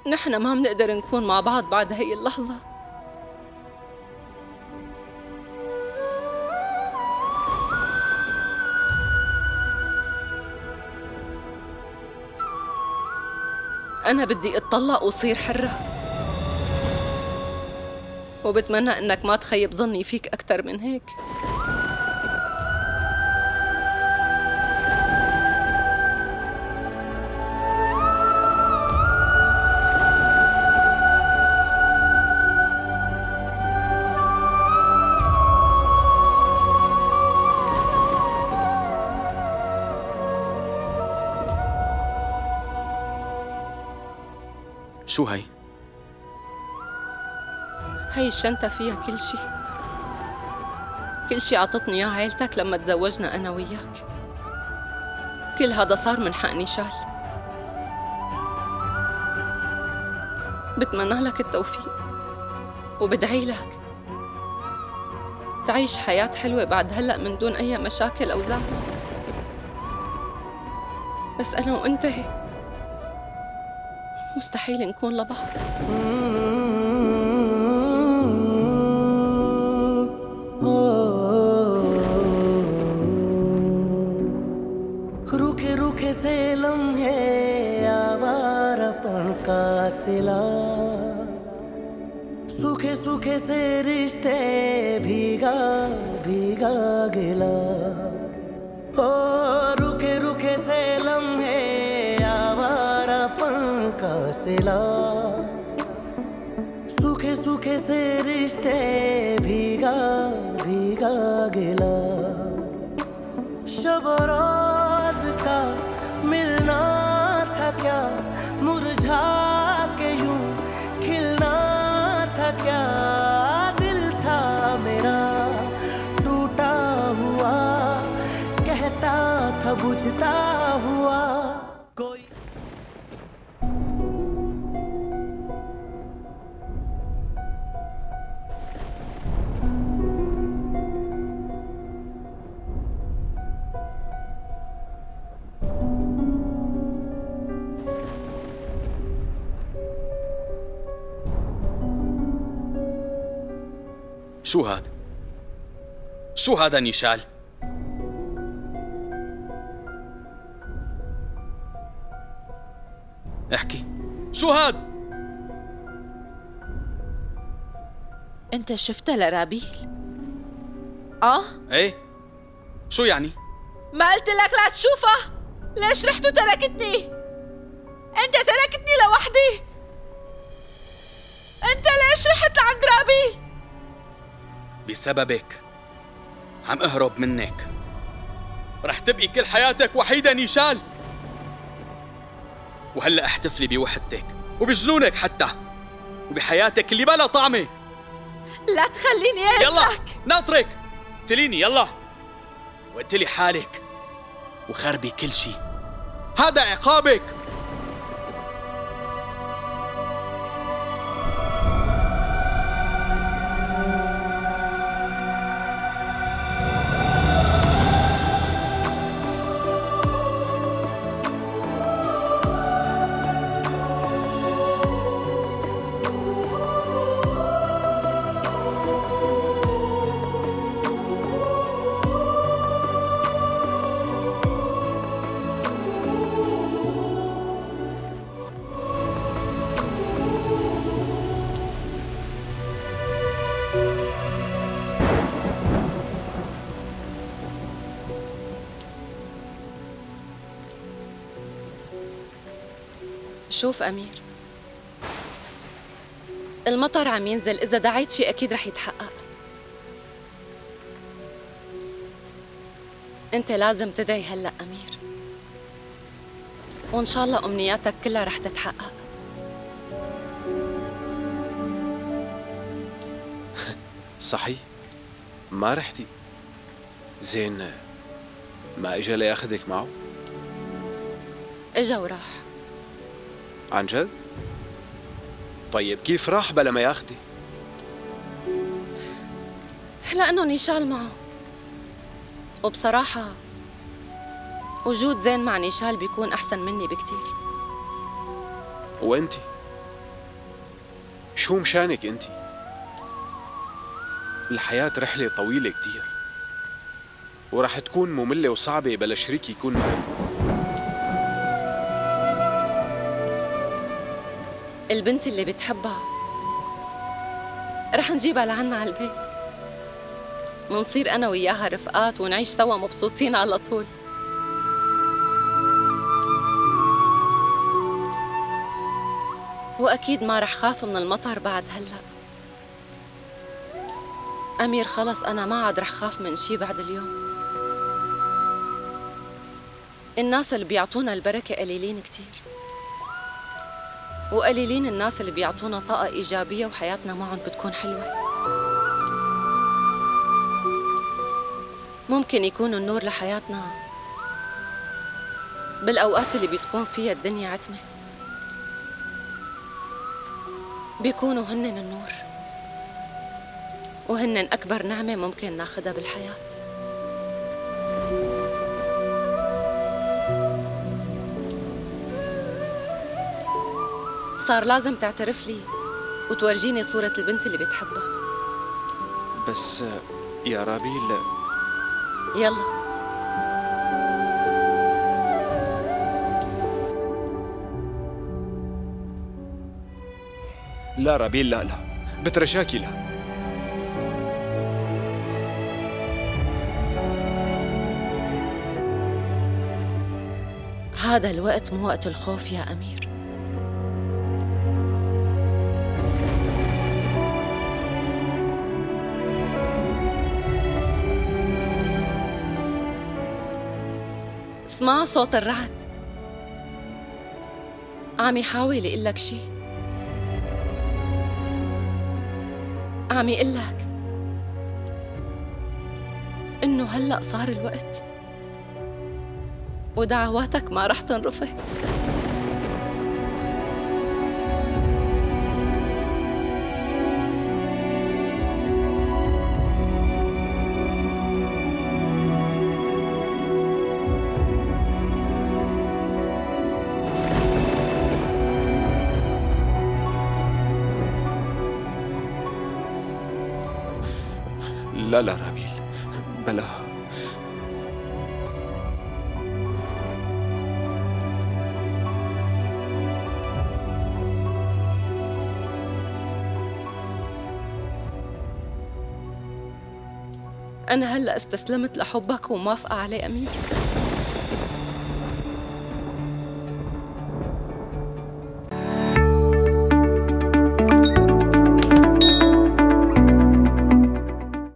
نحن ما بنقدر نكون مع بعض بعد هي اللحظة. أنا بدي أتطلق وصير حرة، وبتمنى إنك ما تخيب ظني فيك أكثر من هيك. شو هي؟ هي الشنطة فيها كل شي، كل شي عطتني إياه عيلتك لما تزوجنا أنا وياك. كل هذا صار من حق نيشال. بتمنى لك التوفيق وبدعي لك تعيش حياة حلوة بعد هلأ من دون أي مشاكل أو زعل. بس أنا وأنت مستحيل نكون لبعض. रूखे रूखे से लम्हे आवारापन का सिला, सूखे सूखे से रिश्ते भीगा भीगा गिला। ओ रूखे रूखे से लम्हे आवारापन का सिला, सूखे सूखे से रिश्ते भीगा भीगा गिला। शब रोज का मिलना था क्या, मुरझा के यूं खिलना था क्या। दिल था मेरा टूटा हुआ, कहता था बुझता हुआ कोई। شو هاد؟ شو هذا نيشال؟ احكي، شو هاد؟ انت شفتها لرابيل؟ ايه، شو يعني؟ ما قلت لك لا تشوفها؟ ليش رحت وتركتني؟ انت تركتني لوحدي؟ انت ليش رحت لعند رابيل؟ بسببك عم اهرب منك. رح تبقي كل حياتك وحيدة نيشال، وهلأ احتفلي بوحدتك وبجنونك حتى وبحياتك اللي بلا طعمة. لا تخليني اقتلك. يلا ناطرك، اقتليني يلا واقتلي حالك وخربي كل شي. هذا عقابك. شوف أمير، المطر عم ينزل، إذا دعيت شي أكيد رح يتحقق. أنت لازم تدعي هلأ أمير، وإن شاء الله أمنياتك كلها رح تتحقق. صحيح، ما رحتي. زين، ما إجا لياخدك معه؟ إجا وراح. عن جد؟ طيب كيف راح بلا ما ياخدي؟ لأنه نيشال معه، وبصراحة وجود زين مع نيشال بيكون أحسن مني بكتير. وأنتي؟ شو مشانك انت؟ الحياة رحلة طويلة كتير، ورح تكون مملة وصعبة بلا شريك يكون معك. البنت اللي بتحبها رح نجيبها لعنا على البيت، منصير أنا وياها رفقات ونعيش سوا مبسوطين على طول. وأكيد ما رح خاف من المطر بعد هلأ. أمير خلص أنا ما عاد رح خاف من شي بعد اليوم. الناس اللي بيعطونا البركة قليلين كتير، وقليلين الناس اللي بيعطونا طاقة إيجابية وحياتنا معهم بتكون حلوة. ممكن يكونوا النور لحياتنا بالأوقات اللي بتكون فيها الدنيا عتمة، بيكونوا هنن النور، وهنن أكبر نعمة ممكن ناخدها بالحياة. صار لازم تعترف لي وتورجيني صورة البنت اللي بتحبها. بس يا رابيل، يلا. لا رابيل، لا لا، بترجاكي لا. هذا الوقت مو وقت الخوف يا أمير. اسمع صوت الرعد، عم يحاول يقلك شي، عم يقلك إنه هلأ صار الوقت ودعواتك ما رح تنرفض. لا لا رابيل، بلا. أنا هلأ استسلمت لحبك وموافقة عليه أمير.